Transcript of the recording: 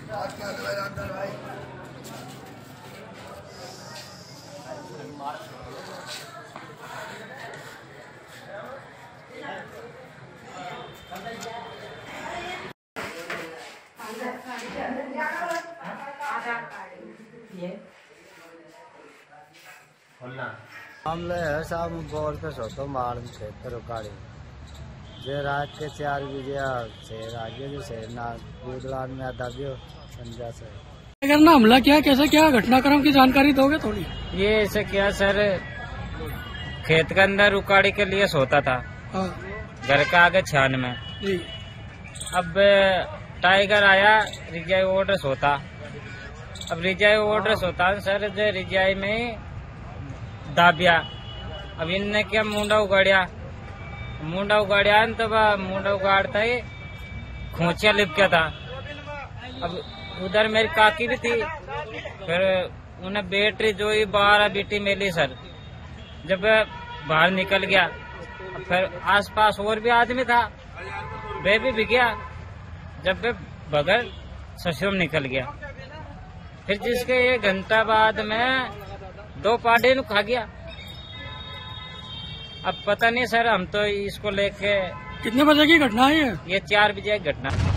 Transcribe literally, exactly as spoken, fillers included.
मामले है साहब बोल पे सोतो मार क्षेत्र रुकाड़ी जे रात के चार बजे से आगे जो से ना बुधवार में दबियो संजा से अगर ना हमला किया कैसे क्या घटनाक्रम की जानकारी दोगे थोड़ी? ये ऐसे क्या सर, खेत के अंदर रुकाड़ी के लिए सोता था, घर के आगे छान में। अब टाइगर आया, रिजाई ऑर्डर सोता। अब रिजाई ऑर्डर सोता सर, जो रिजाई में दाबिया। अब इनने क्या मुंडा उगाड़िया, मुंडा उगाड़िया तो मुंडा उगाड़ता ही खोचिया लिप गया था। अब उधर मेरी काकी भी थी, फिर उन्हें बैटरी जो ही बारह बेटी मिली सर। जब बाहर निकल गया, फिर आसपास और भी आदमी था, वे भी भी गया। जब वे बगैर ससुर निकल गया, फिर जिसके एक घंटा बाद में दो पार्टी ने खा गया। अब पता नहीं सर, हम तो इसको लेके। कितने बजे की घटना है ये? ये चार बजे की घटना।